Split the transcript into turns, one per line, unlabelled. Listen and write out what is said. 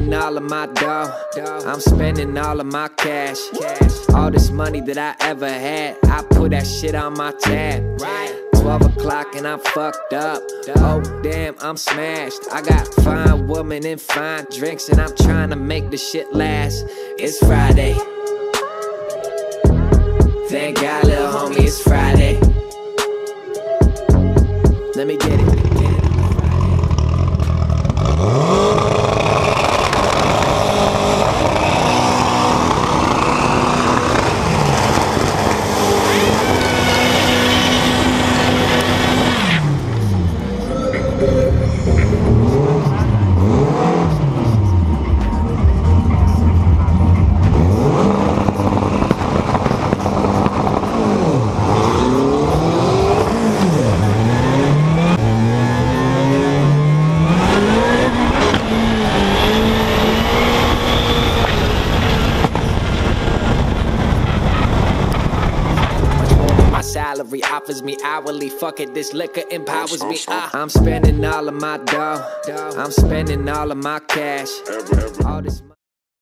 spending all of my dough. I'm spending all of my cash. All this money that I ever had, I put that shit on my tab. 12 o'clock and I'm fucked up. Oh damn, I'm smashed. I got fine women and fine drinks, and I'm trying to make the shit last. It's Friday. Thank God, little homie, it's Friday. Let me get it. Salary offers me hourly. Fuck it, this liquor empowers me. I'm spending all of my dough. I'm spending all of my cash. All this